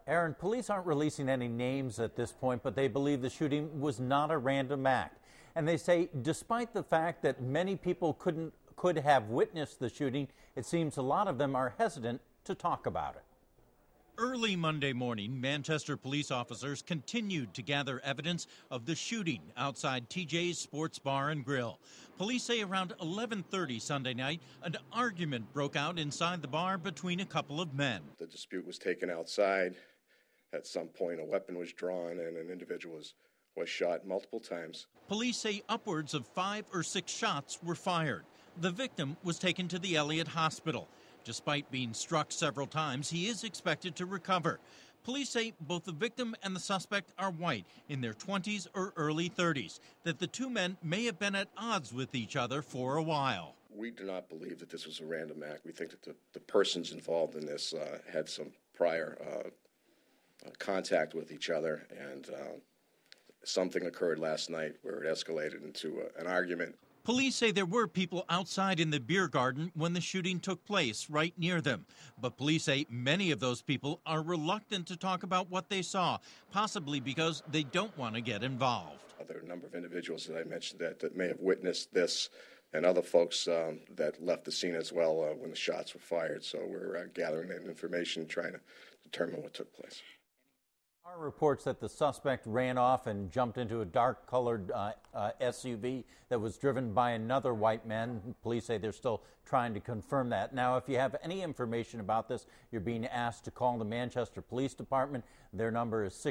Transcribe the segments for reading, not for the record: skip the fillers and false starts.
Aaron, police aren't releasing any names at this point, but they believe the shooting was not a random act. And they say despite the fact that many people could have witnessed the shooting, it seems a lot of them are hesitant to talk about it. Early Monday morning, Manchester police officers continued to gather evidence of the shooting outside TJ's Sports Bar and Grill. Police say around 11:30 Sunday night, an argument broke out inside the bar between a couple of men. The dispute was taken outside. At some point, a weapon was drawn and an individual was shot multiple times. Police say upwards of 5 or 6 shots were fired. The victim was taken to the Elliott Hospital. Despite being struck several times, he is expected to recover. Police say both the victim and the suspect are white, in their 20s or early 30s, that the two men may have been at odds with each other for a while. We do not believe that this was a random act. We think that the persons involved in this had some prior contact with each other, and something occurred last night where it escalated into an argument. Police say there were people outside in the beer garden when the shooting took place, right near them. But police say many of those people are reluctant to talk about what they saw, possibly because they don't want to get involved. There are a number of individuals that I mentioned that may have witnessed this, and other folks that left the scene as well when the shots were fired. So we're gathering that information, trying to determine what took place. Our reports that the suspect ran off and jumped into a dark-colored SUV that was driven by another white man. Police say they're still trying to confirm that. Now, if you have any information about this, you're being asked to call the Manchester Police Department. Their number is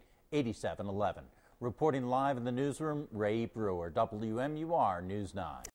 668-8711. Reporting live in the newsroom, Ray Brewer, WMUR News 9.